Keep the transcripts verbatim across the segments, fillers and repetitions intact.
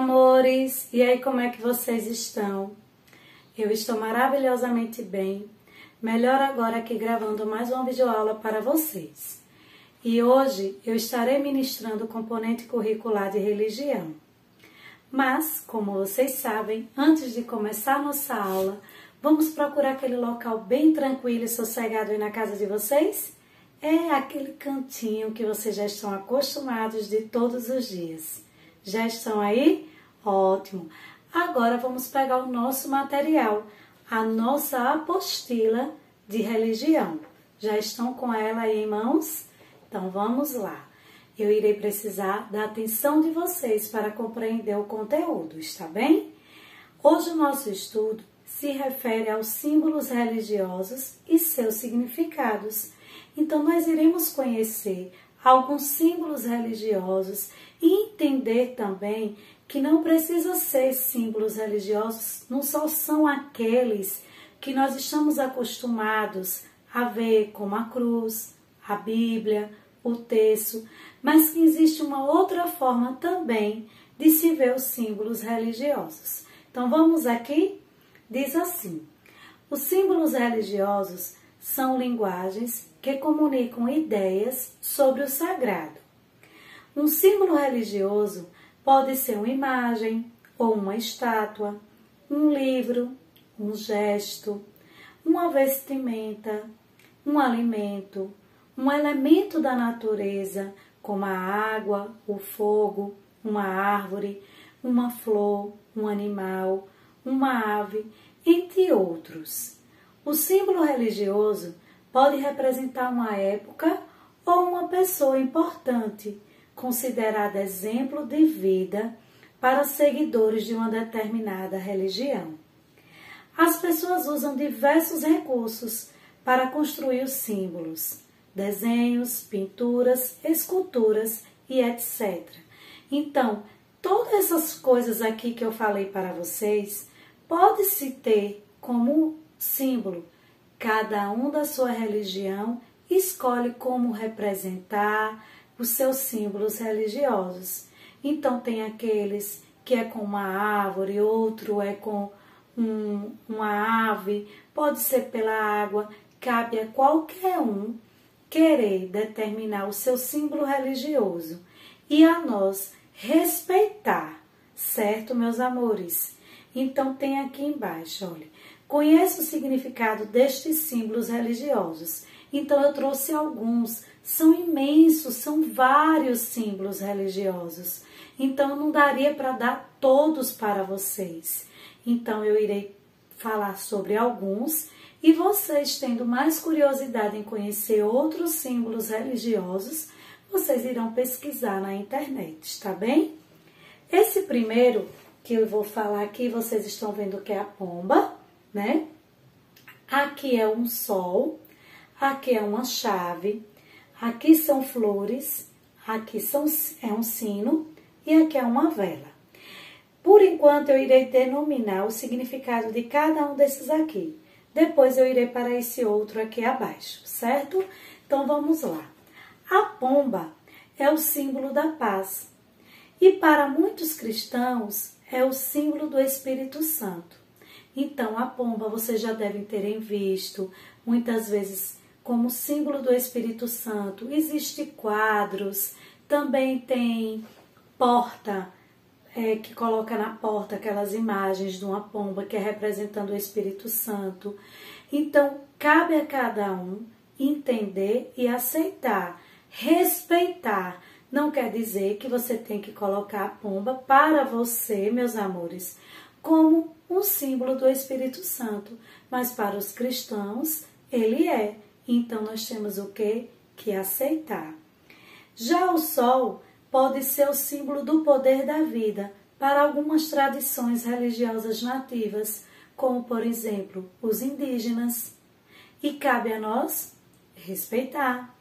amores! E aí, como é que vocês estão? Eu estou maravilhosamente bem, melhor agora aqui gravando mais uma videoaula para vocês. E hoje eu estarei ministrando o componente curricular de religião. Mas, como vocês sabem, antes de começar a nossa aula, vamos procurar aquele local bem tranquilo e sossegado aí na casa de vocês? É aquele cantinho que vocês já estão acostumados de todos os dias. Já estão aí? Ótimo! Agora vamos pegar o nosso material, a nossa apostila de religião. Já estão com ela aí em mãos? Então vamos lá. Eu irei precisar da atenção de vocês para compreender o conteúdo, está bem? Hoje o nosso estudo se refere aos símbolos religiosos e seus significados. Então nós iremos conhecer alguns símbolos religiosos e entender também que não precisa ser símbolos religiosos, não só são aqueles que nós estamos acostumados a ver, como a cruz, a Bíblia, o terço, mas que existe uma outra forma também de se ver os símbolos religiosos. Então vamos aqui? Diz assim: os símbolos religiosos são linguagens que comunicam ideias sobre o sagrado. Um símbolo religioso pode ser uma imagem ou uma estátua, um livro, um gesto, uma vestimenta, um alimento, um elemento da natureza, como a água, o fogo, uma árvore, uma flor, um animal, uma ave, entre outros. O símbolo religioso pode representar uma época ou uma pessoa importante, considerada exemplo de vida para seguidores de uma determinada religião. As pessoas usam diversos recursos para construir os símbolos, desenhos, pinturas, esculturas e etcétera. Então, todas essas coisas aqui que eu falei para vocês, pode-se ter como símbolo. Cada um da sua religião escolhe como representar os seus símbolos religiosos. Então tem aqueles que é com uma árvore, outro é com um, uma ave, pode ser pela água, cabe a qualquer um querer determinar o seu símbolo religioso e a nós respeitar, certo, meus amores? Então tem aqui embaixo, olha, conheça o significado destes símbolos religiosos. Então eu trouxe alguns, são imensos, são vários símbolos religiosos. Então não daria para dar todos para vocês. Então eu irei falar sobre alguns e vocês, tendo mais curiosidade em conhecer outros símbolos religiosos, vocês irão pesquisar na internet, tá bem? Esse primeiro que eu vou falar aqui, vocês estão vendo que é a pomba, né? Aqui é um sol, aqui é uma chave, aqui são flores, aqui são, é um sino e aqui é uma vela. Por enquanto eu irei denominar o significado de cada um desses aqui. Depois eu irei para esse outro aqui abaixo, certo? Então vamos lá. A pomba é o símbolo da paz e para muitos cristãos é o símbolo do Espírito Santo. Então a pomba vocês já devem terem visto muitas vezes como símbolo do Espírito Santo. Existem quadros, também tem porta, é, que coloca na porta aquelas imagens de uma pomba que é representando o Espírito Santo. Então, cabe a cada um entender e aceitar, respeitar. Não quer dizer que você tem que colocar a pomba para você, meus amores, como um símbolo do Espírito Santo, mas para os cristãos ele é. Então nós temos o que? Que aceitar. Já o sol pode ser o símbolo do poder da vida para algumas tradições religiosas nativas, como por exemplo os indígenas, e cabe a nós respeitar.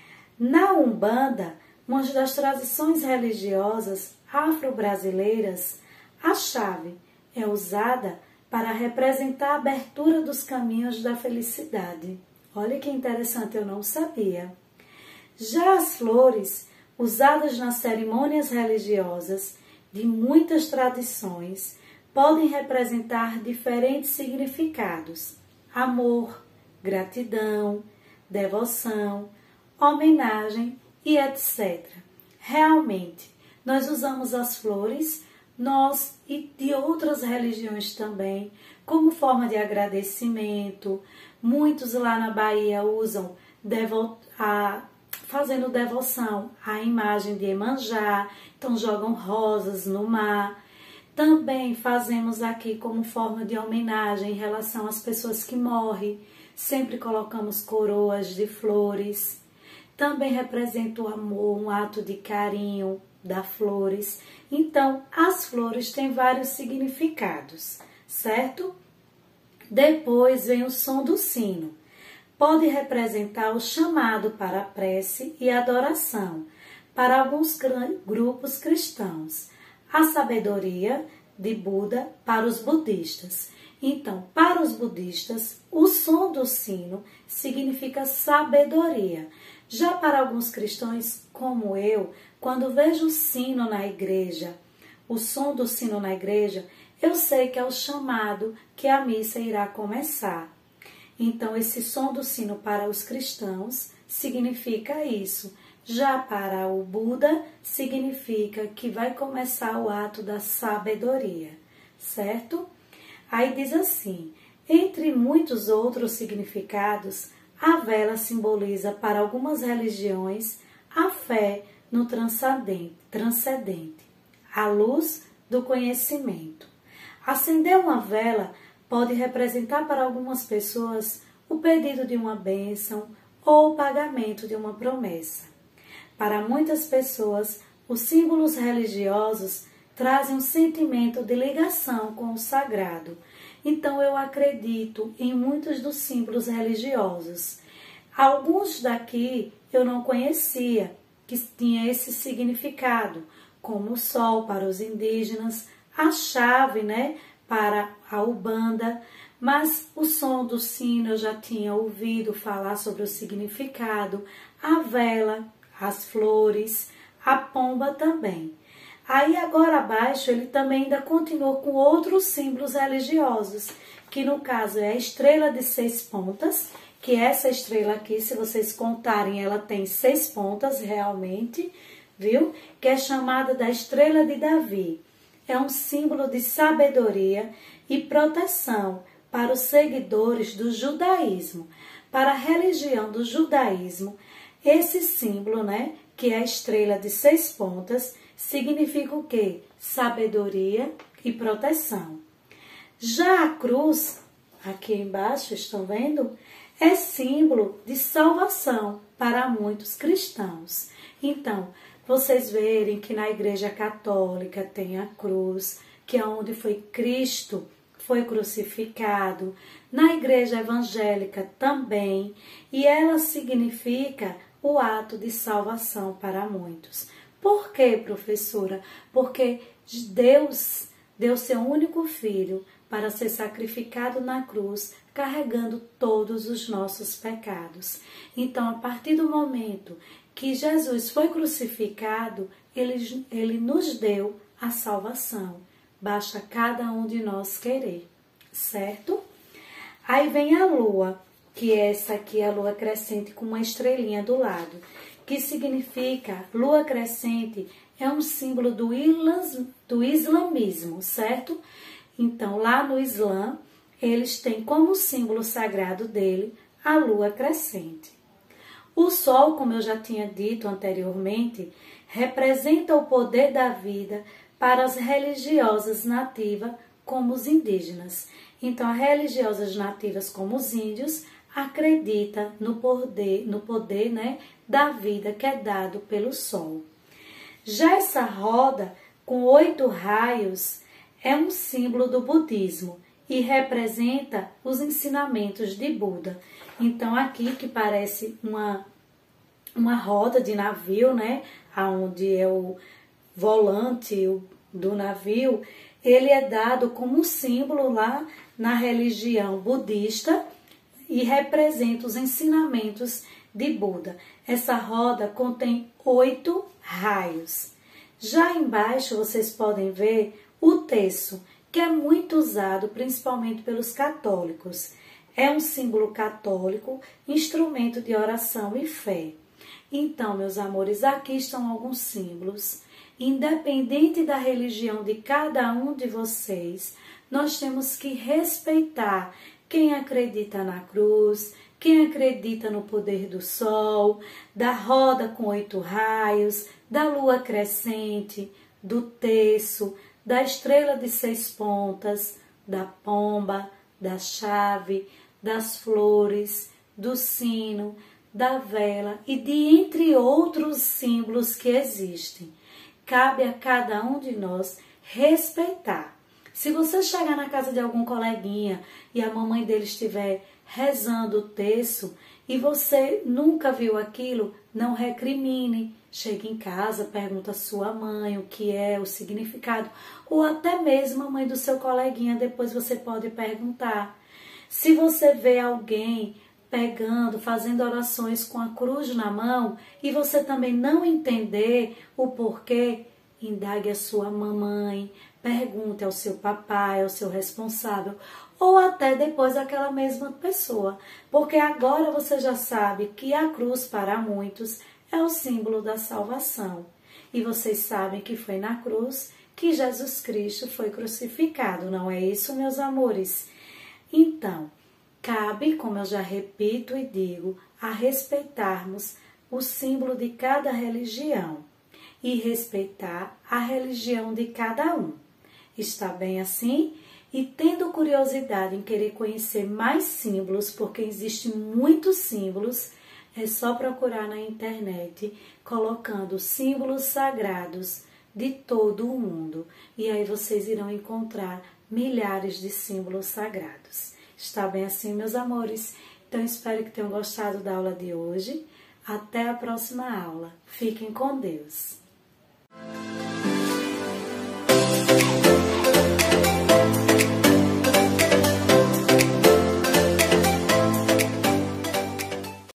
Na Umbanda, uma das tradições religiosas afro-brasileiras, a chave é usada para representar a abertura dos caminhos da felicidade. Olha que interessante, eu não sabia. Já as flores, usadas nas cerimônias religiosas, de muitas tradições, podem representar diferentes significados: amor, gratidão, devoção, homenagem e etcétera. Realmente, nós usamos as flores, nós e de outras religiões também, como forma de agradecimento. Muitos lá na Bahia usam devo a, fazendo devoção à imagem de Iemanjá, então jogam rosas no mar. Também fazemos aqui como forma de homenagem em relação às pessoas que morrem, sempre colocamos coroas de flores. Também representa o amor, um ato de carinho das flores. Então, as flores têm vários significados, certo? Depois vem o som do sino. Pode representar o chamado para a prece e adoração para alguns grupos cristãos. A sabedoria de Buda para os budistas. Então, para os budistas, o som do sino significa sabedoria. Já para alguns cristãos, como eu, quando vejo o sino na igreja, o som do sino na igreja, eu sei que é o chamado que a missa irá começar. Então, esse som do sino para os cristãos significa isso. Já para o Buda, significa que vai começar o ato da sabedoria, certo? Aí diz assim, entre muitos outros significados, a vela simboliza para algumas religiões a fé no transcendente, transcendente, a luz do conhecimento. Acender uma vela pode representar para algumas pessoas o pedido de uma bênção ou o pagamento de uma promessa. Para muitas pessoas, os símbolos religiosos trazem um sentimento de ligação com o sagrado. Então, eu acredito em muitos dos símbolos religiosos. Alguns daqui eu não conhecia, que tinha esse significado, como o sol para os indígenas, a chave, né, para a Umbanda, mas o som do sino eu já tinha ouvido falar sobre o significado, a vela, as flores, a pomba também. Aí agora abaixo ele também ainda continua com outros símbolos religiosos, que no caso é a estrela de seis pontas, que essa estrela aqui, se vocês contarem, ela tem seis pontas realmente, viu? Que é chamada da estrela de Davi. É um símbolo de sabedoria e proteção para os seguidores do judaísmo. Para a religião do judaísmo, esse símbolo, né, que é a estrela de seis pontas, significa o quê? Sabedoria e proteção. Já a cruz, aqui embaixo, estão vendo? É símbolo de salvação para muitos cristãos. Então, vocês verem que na Igreja Católica tem a cruz, que é onde foi Cristo, foi crucificado. Na Igreja Evangélica também, e ela significa o ato de salvação para muitos. Por quê, professora? Porque Deus deu seu único filho para ser sacrificado na cruz, carregando todos os nossos pecados. Então, a partir do momento que Jesus foi crucificado, ele, ele nos deu a salvação. Basta cada um de nós querer, certo? Aí vem a lua, que essa aqui é a lua crescente com uma estrelinha do lado, que significa, lua crescente é um símbolo do, ilas, do islamismo, certo? Então, lá no Islã, eles têm como símbolo sagrado dele a lua crescente. O sol, como eu já tinha dito anteriormente, representa o poder da vida para as religiosas nativas como os indígenas. Então, as religiosas nativas como os índios acreditam no poder, no poder né, da vida que é dado pelo sol. Já essa roda com oito raios é um símbolo do budismo e representa os ensinamentos de Buda. Então, aqui que parece uma, uma roda de navio, né, onde é o volante do navio, ele é dado como símbolo lá na religião budista e representa os ensinamentos de Buda. Essa roda contém oito raios. Já embaixo vocês podem ver o terço, que é muito usado principalmente pelos católicos. É um símbolo católico, instrumento de oração e fé. Então, meus amores, aqui estão alguns símbolos. Independente da religião de cada um de vocês, nós temos que respeitar quem acredita na cruz, quem acredita no poder do sol, da roda com oito raios, da lua crescente, do terço, da estrela de seis pontas, da pomba, da chave, das flores, do sino, da vela e de entre outros símbolos que existem. Cabe a cada um de nós respeitar. Se você chegar na casa de algum coleguinha e a mamãe dele estiver rezando o terço e você nunca viu aquilo, não recrimine. Chega em casa, pergunta à sua mãe o que é, o significado, ou até mesmo a mãe do seu coleguinha, depois você pode perguntar. Se você vê alguém pegando, fazendo orações com a cruz na mão e você também não entender o porquê, indague a sua mamãe, pergunte ao seu papai, ao seu responsável, ou até depois aquela mesma pessoa, porque agora você já sabe que a cruz para muitos é o símbolo da salvação. E vocês sabem que foi na cruz que Jesus Cristo foi crucificado, não é isso, meus amores? Então, cabe, como eu já repito e digo, a respeitarmos o símbolo de cada religião e respeitar a religião de cada um. Está bem assim? E tendo curiosidade em querer conhecer mais símbolos, porque existem muitos símbolos, é só procurar na internet colocando símbolos sagrados de todo o mundo. E aí vocês irão encontrar milhares de símbolos sagrados. Está bem assim, meus amores? Então espero que tenham gostado da aula de hoje. Até a próxima aula. Fiquem com Deus.